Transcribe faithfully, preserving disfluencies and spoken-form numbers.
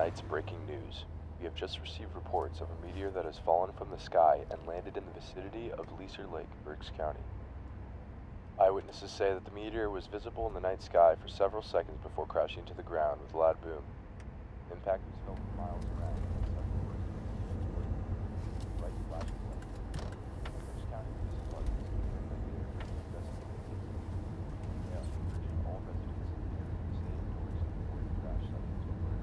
Tonight's breaking news. We have just received reports of a meteor that has fallen from the sky and landed in the vicinity of Leaser Lake, Berks County. Eyewitnesses say that the meteor was visible in the night sky for several seconds before crashing to the ground with a loud boom. Impact was felt for miles around. Bright flashing lights. Berks County Police Department is investigating. They are urging all residents in the area to stay indoors and report the crash site to alert.